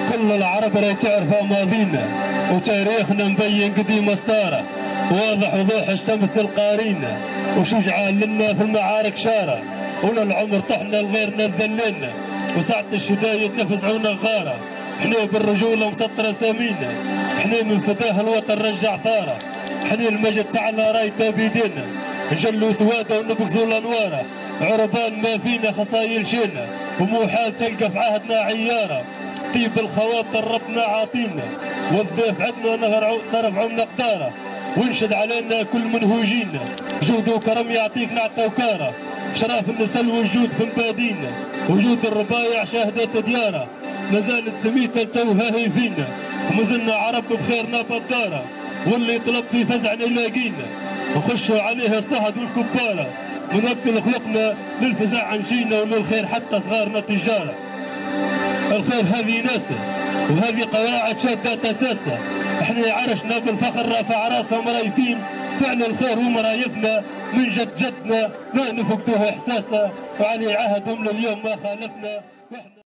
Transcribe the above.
كل العرب راهي تعرف ماضينا وتاريخنا مبين قديم ستاره، واضح وضوح الشمس للقارينا وشجعان لنا في المعارك شاره، وللعمر طحنا لغيرنا ذللنا وساعة الشدايد نفزعونا غاره، احنا بالرجوله مسطره سمينا، احنا من فداه الوطن رجع ثاره، احنا المجد تاعنا رايته بيدينا، نجلوا سواده ونبغزوا الانواره، عربان ما فينا خصايل شينا ومو حال تلقى في عهدنا عياره، طيب الخواطر ربنا عاطينا والضيف عندنا نرفعوا مقداره، وانشد علينا كل منهوجينا جود وكرم يعطيك نعطى وكاره، شراف النسل والجود في مبادينا وجود الربايع شاهدت دياره، ما زالت سميتها توها هي فينا ومازلنا عرب بخيرنا بالداره، واللي يطلب في فزعنا يلاقينا وخشوا عليها الصهد والكباره، من وقت خلقنا للفزع عنشينا وللخير حتى صغارنا تجاره. الخير هذه ناسه وهذه قواعد شادة اساسه، احنا عرشنا بالفخر رافع راسهم رايفين فعل الخير ومرايفنا من جد جدنا ما نفقدوه احساسه، وعلي عهدهم لليوم ما خالفنا.